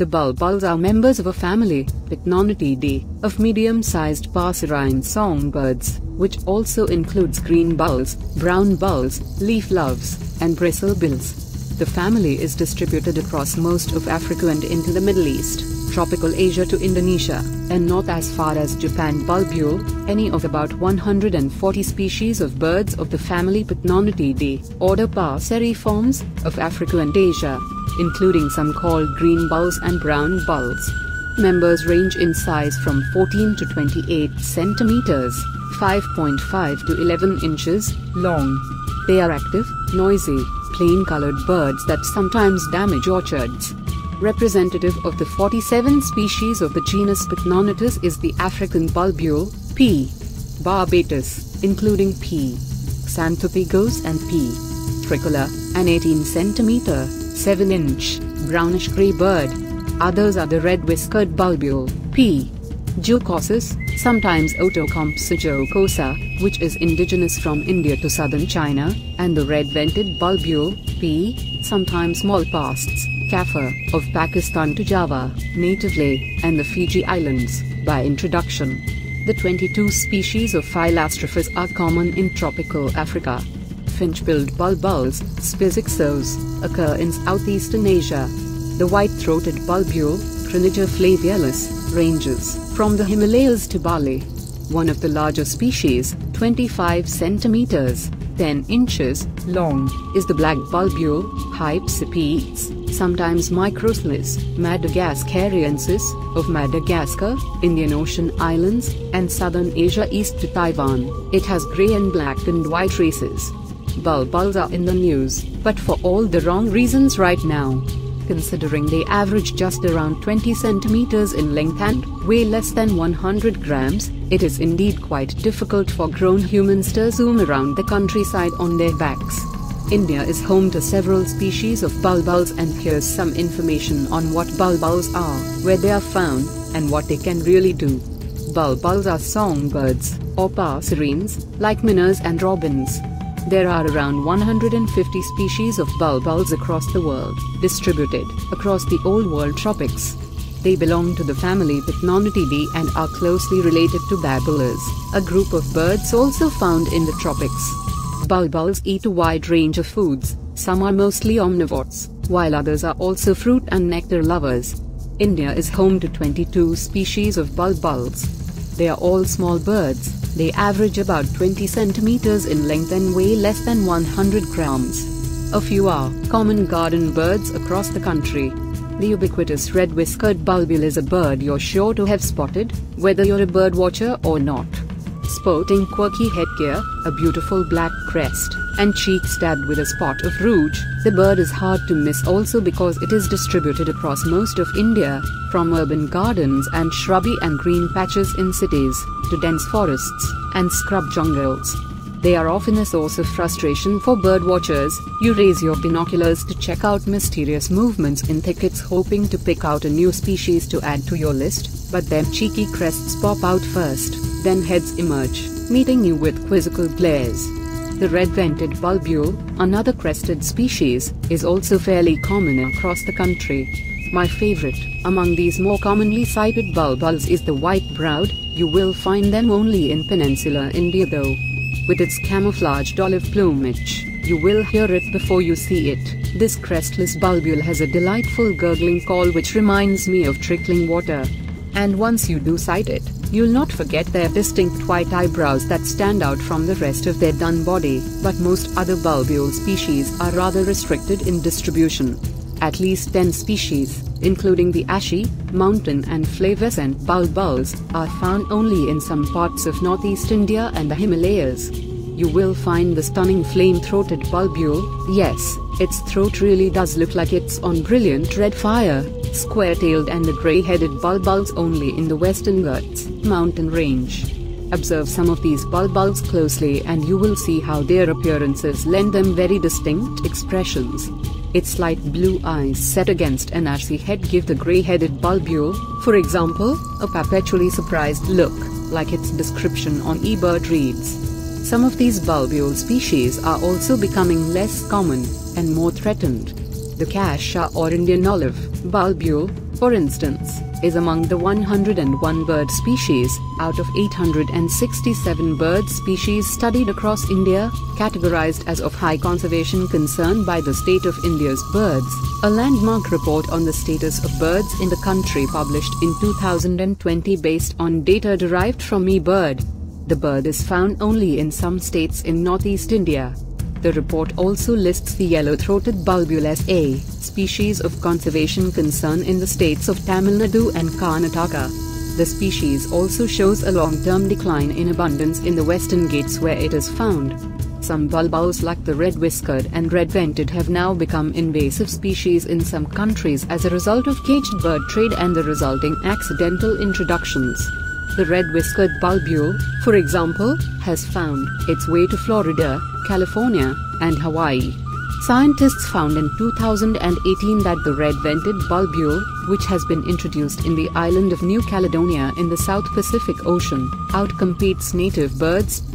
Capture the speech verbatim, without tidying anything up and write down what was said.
The bulbuls are members of a family, Pycnonidae, of medium-sized passerine songbirds, which also includes green bulls, brown bulls, leaf-loves, and bristlebills. The family is distributed across most of Africa and into the Middle East, tropical Asia to Indonesia, and north as far as Japan. Bulbule, any of about one hundred forty species of birds of the family Pycnonidae, order Passeriformes, of Africa and Asia, including some called green bulls and brown bulls. Members range in size from fourteen to twenty-eight centimeters, five point five to eleven inches, long. They are active, noisy, plain-colored birds that sometimes damage orchards. Representative of the forty-seven species of the genus Pycnonidae is the African bulbule, P. barbatus, including P. xanthopygos and P. tricolor, an eighteen centimeter, seven inch, brownish-gray bird. Others are the red-whiskered bulbule, P. jocosus, sometimes Otocompsa jocosa, which is indigenous from India to southern China, and the red-vented bulbule, P. sometimes molpasts, Kaffir, of Pakistan to Java, natively, and the Fiji Islands, by introduction. The twenty-two species of Philastrophus are common in tropical Africa. Finch-billed bulbuls, Spizixos, occur in southeastern Asia. The white-throated bulbule, Criniger flaviolus, ranges from the Himalayas to Bali. One of the larger species, twenty-five centimeters, ten inches, long, is the black bulbule, Hypsipes, sometimes Microcelis madagascariensis, of Madagascar, Indian Ocean Islands, and southern Asia east to Taiwan. It has grey and black and white races. Bulbuls are in the news, but for all the wrong reasons right now. Considering they average just around twenty centimeters in length and weigh less than one hundred grams, it is indeed quite difficult for grown humans to zoom around the countryside on their backs. India is home to several species of bulbuls, and here's some information on what bulbuls are, where they are found, and what they can really do. Bulbuls are songbirds, or passerines, like minnows and robins. There are around one hundred fifty species of bulbuls across the world, distributed across the Old World tropics. They belong to the family Pycnonidae and are closely related to babblers, a group of birds also found in the tropics. Bulbuls eat a wide range of foods. Some are mostly omnivores, while others are also fruit and nectar lovers. India is home to twenty-two species of bulbuls. They are all small birds. They average about twenty centimeters in length and weigh less than one hundred grams. A few are common garden birds across the country. The ubiquitous red-whiskered bulbule is a bird you're sure to have spotted, whether you're a bird watcher or not. Sporting quirky headgear, a beautiful black crest, and cheeks dabbed with a spot of rouge, the bird is hard to miss also because it is distributed across most of India, from urban gardens and shrubby and green patches in cities, to dense forests and scrub jungles. They are often a source of frustration for bird watchers. You raise your binoculars to check out mysterious movements in thickets, hoping to pick out a new species to add to your list, but them cheeky crests pop out first, then heads emerge, meeting you with quizzical glares. The red-vented bulbule, another crested species, is also fairly common across the country. My favorite among these more commonly sighted bulbuls is the white-browed. You will find them only in peninsular India though. With its camouflaged olive plumage, you will hear it before you see it. This crestless bulbule has a delightful gurgling call which reminds me of trickling water. And once you do sight it, you'll not forget their distinct white eyebrows that stand out from the rest of their dun body. But most other bulbule species are rather restricted in distribution. At least ten species, including the ashy, mountain and flavescent bulbuls, are found only in some parts of northeast India and the Himalayas. You will find the stunning flame-throated bulbule. Yes, its throat really does look like it's on brilliant red fire. Square-tailed and the grey-headed bulbuls only in the Western Ghats mountain range. Observe some of these bulbuls closely and you will see how their appearances lend them very distinct expressions. Its light blue eyes set against an ashy head give the grey-headed bulbule, for example, a perpetually surprised look, like its description on eBird reads. Some of these bulbule species are also becoming less common and more threatened. The Kasha or Indian olive bulbule, for instance, is among the one hundred one bird species, out of eight hundred sixty-seven bird species studied across India, categorized as of high conservation concern by the State of India's Birds, a landmark report on the status of birds in the country published in two thousand twenty based on data derived from eBird. The bird is found only in some states in northeast India. The report also lists the yellow-throated bulbulus A species of conservation concern in the states of Tamil Nadu and Karnataka. The species also shows a long-term decline in abundance in the Western Ghats where it is found. Some bulbous like the red-whiskered and red-vented have now become invasive species in some countries as a result of caged bird trade and the resulting accidental introductions. The red-whiskered bulbule, for example, has found its way to Florida, California, and Hawaii. Scientists found in two thousand eighteen that the red-vented bulbule, which has been introduced in the island of New Caledonia in the South Pacific Ocean, outcompetes native birds